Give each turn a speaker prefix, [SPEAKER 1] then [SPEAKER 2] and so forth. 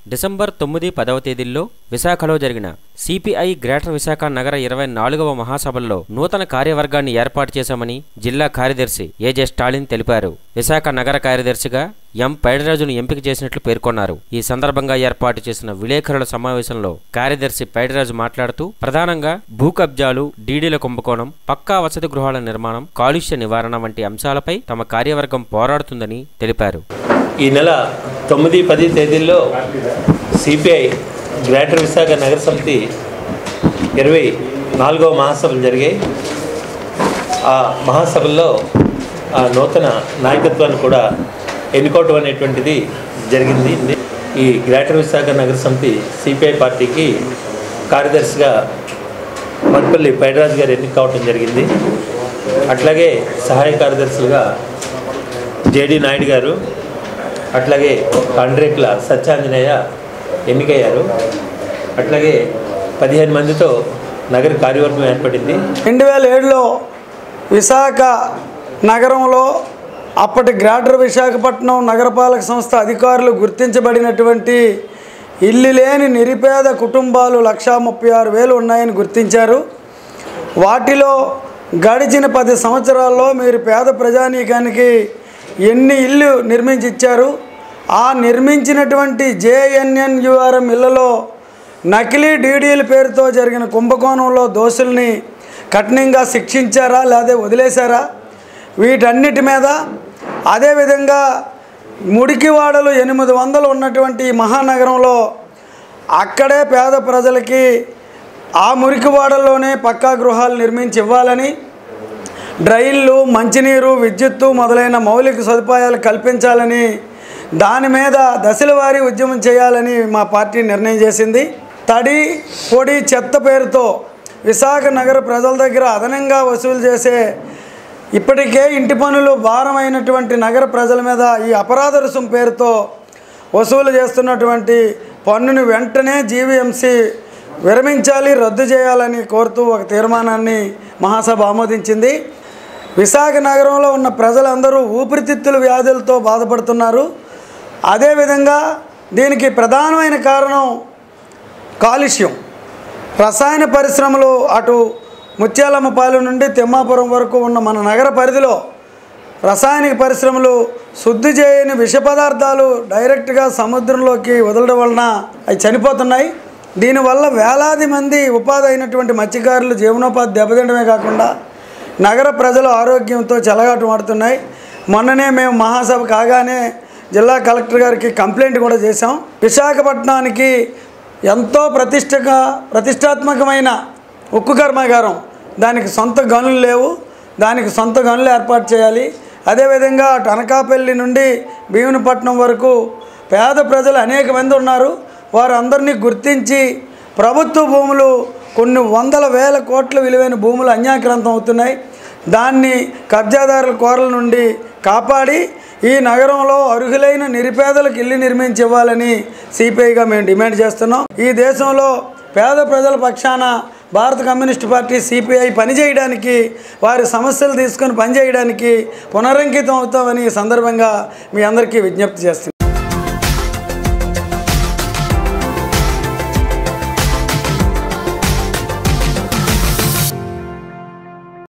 [SPEAKER 1] December 9, 10వ తేదీల్లో విశాఖలో జరిగిన సిపిఐ గ్రేటర్ విశాఖ నగర 24వ మహాసభల్లో నూతన కార్యవర్గాన్ని ఏర్పాటు చేశామని జిల్లా కార్యదర్శి ఏజే స్టాలిన్ తెలిపారు. విశాఖ నగర కార్యదర్శిగా ఎం పైడిరాజును ఎంపిక చేసినట్లు పేర్కొన్నారు. ఈ సందర్భంగా ఏర్పాటు చేసిన విలేకరుల సమావేశంలో కార్యదర్శి పైడిరాజు మాట్లాడుతూ ప్రధానంగా భూ కబ్జాలు, డీడీల కుంభకోణం, పక్కా వసతి గృహాల నిర్మాణం, కాలుష్య నివారణ వంటి అంశాలపై తమ కార్యవర్గం పోరాడుతుందని తెలిపారు.
[SPEAKER 2] ఈ నెల 9, 10 తేదీల్లో సిపిఐ గ్రేటర్ విశాఖ నగర సమితి 24వ మహాసభలు జరిగాయి. ఆ మహాసభల్లో నూతన నాయకత్వాన్ని కూడా ఎన్నుకోవటం అనేటువంటిది జరిగింది. ఈ గ్రేటర్ విశాఖ నగర సమితి సిపిఐ పార్టీకి కార్యదర్శిగా మరిపల్లి పైడిరాజు గారు ఎన్నిక కావటం జరిగింది. అట్లాగే సహాయ కార్యదర్శులుగా జేడి నాయుడు గారు, అట్లాగే కండ్రేకుల సత్యాంజనేయ ఎన్నికయ్యారు. అట్లాగే 15 మందితో నగర కార్యవర్గం ఏర్పడింది.
[SPEAKER 3] 2007లో విశాఖ నగరంలో అప్పటి గ్రేటర్ విశాఖపట్నం నగరపాలక సంస్థ అధికారులు గుర్తించబడినటువంటి ఇల్లు లేని నిరుపేద కుటుంబాలు 136,000 ఉన్నాయని గుర్తించారు. వాటిలో గడిచిన 10 సంవత్సరాల్లో మీరు పేద ప్రజానీకానికి ఎన్ని ఇల్లు నిర్మించి ఇచ్చారు? ఆ నిర్మించినటువంటి జేఎన్ఎన్యూఆర్ఎం ఇళ్లలో నకిలీ డీడీల పేరుతో జరిగిన కుంభకోణంలో దోషుల్ని కఠినంగా శిక్షించారా లేదా వదిలేశారా? వీటన్నిటి మీద అదేవిధంగా మురికివాడలు 800 ఉన్నటువంటి మహానగరంలో అక్కడే పేద ప్రజలకి ఆ మురికివాడల్లోనే పక్కా గృహాలు నిర్మించి ఇవ్వాలని, డ్రైన్లు, మంచినీరు, విద్యుత్తు మొదలైన మౌలిక సదుపాయాలు కల్పించాలని, దాని మీద దశల వారీ ఉద్యమం చేయాలని మా పార్టీ నిర్ణయం చేసింది. తడి, పొడి, చెత్త పేరుతో విశాఖ నగర ప్రజల దగ్గర అదనంగా వసూలు చేసే ఇప్పటికే ఇంటి పనులు భారమైనటువంటి నగర ప్రజల మీద ఈ అపరాధ రుసుం పేరుతో వసూలు చేస్తున్నటువంటి పన్నుని వెంటనే జీవీఎంసీ విరమించాలి, రద్దు చేయాలని కోరుతూ ఒక తీర్మానాన్ని మహాసభ ఆమోదించింది. విశాఖ నగరంలో ఉన్న ప్రజలందరూ ఊపిరితిత్తుల వ్యాధులతో బాధపడుతున్నారు. అదేవిధంగా దీనికి ప్రధానమైన కారణం కాలుష్యం. రసాయన పరిశ్రమలు అటు ముత్యాలమ్మపాలెం నుండి తిమ్మాపురం వరకు ఉన్న మన నగర పరిధిలో రసాయనిక పరిశ్రమలు శుద్ధి చేయని విష పదార్థాలు డైరెక్ట్గా సముద్రంలోకి వదలడం వలన అవి చనిపోతున్నాయి. దీనివల్ల వేలాది మంది ఉపాధి అయినటువంటి మత్స్యకారులు జీవనోపాధి దెబ్బతిండమే కాకుండా నగర ప్రజల ఆరోగ్యంతో చెలగాటమాడుతున్నాయి. మొన్ననే మేము మహాసభ కాగానే జిల్లా కలెక్టర్ గారికి కంప్లైంట్ కూడా చేశాం. విశాఖపట్నానికి ఎంతో ప్రతిష్టాత్మకమైన ఉక్కు కర్మాగారం, దానికి సొంత గనులు లేవు, దానికి సొంత గనులు ఏర్పాటు చేయాలి. అదేవిధంగా అటు అనకాపల్లి నుండి భీమునిపట్నం వరకు పేద ప్రజలు అనేక మంది ఉన్నారు. వారందరినీ గుర్తించి ప్రభుత్వ భూములు కొన్ని 100,000 కోట్ల విలువైన భూములు అన్యాక్రాంతం అవుతున్నాయి. దాన్ని కబ్జాదారుల కోరల నుండి కాపాడి ఈ నగరంలో అర్హులైన నిరుపేదలకు ఇల్లు నిర్మించి ఇవ్వాలని సిపిఐగా మేము డిమాండ్ చేస్తున్నాం. ఈ దేశంలో పేద ప్రజల పక్షాన భారత కమ్యూనిస్టు పార్టీ సిపిఐ పనిచేయడానికి, వారి సమస్యలు తీసుకొని పనిచేయడానికి పునరంకితం అవుతామని ఈ సందర్భంగా మీ అందరికీ విజ్ఞప్తి చేస్తున్నాం.